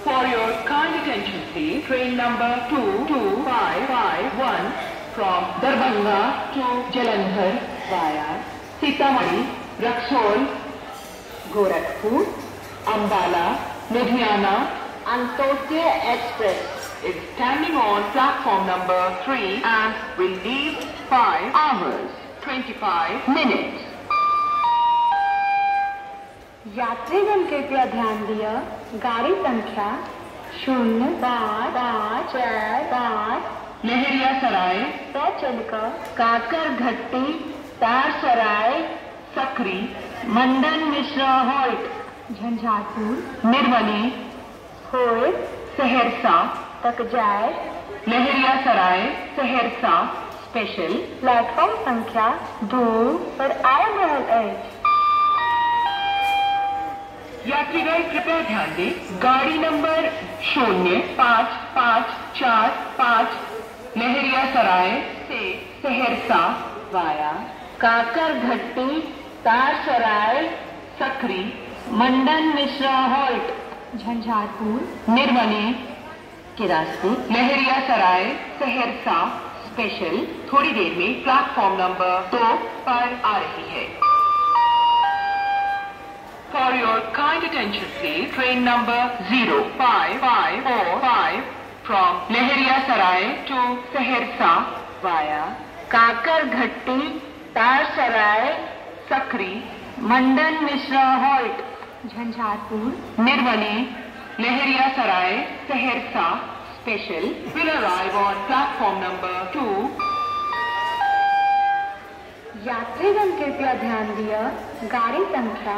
For your kind attention please, train number 22551 from Darbhanga to Jalandhar via Sitamarhi, Raxaul, Gorakhpur, Ambala, Ludhiana, Antodaya Express is standing on platform number 3 and will leave 5 hours 25 minutes. यात्रीगण कृपया ध्यान दिया, गाड़ी संख्या 0555 लहरिया सराय, चलकर Kakar Ghatti, Tar Sarai, Sakri, Mandan Mishra halt, Jhanjharpur, Nirwali, होय, सहरसा तक जाए। लहरिया सराय, सहरसा स्पेशल प्लेटफॉर्म संख्या 2 पर आए रहल अछि। यात्रीगण कृपया ध्यान दें, गाड़ी नंबर 055545 लहरिया सराय से सहरसा वाया काकर घट्टी, तार सराय, सकरी, मंडन मिश्रा हॉल्ट, झंझारपुर, निर्वली के रास्ते लहरिया सराय सहरसा स्पेशल थोड़ी देर में प्लेटफॉर्म नंबर 2 पर आ रही है। For your kind attention please, train number 05545 from lehariya Sarai to Saharsa via Kakar Ghatti, Tar Sarai, Sakri, Mandan Mishra halt, Jhanjharpur, Nirwali, Laheria Sarai Saharsa special will arrive on platform number 2. यात्रीगण कृपया ध्यान दिया, गाड़ी संख्या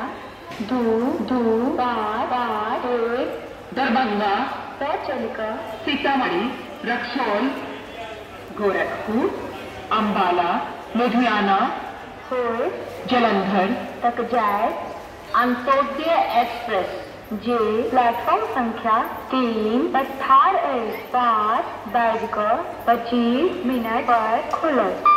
2251 दरभंगा, चलकर सीतामढ़ी, रक्सौल, गोरखपुर, अंबाला, लुधियाना, होय, जलंधर तक जाए। अंत्योदय एक्सप्रेस जे प्लेटफॉर्म संख्या 3 पर ठाड़ 5:25 पर खुलत।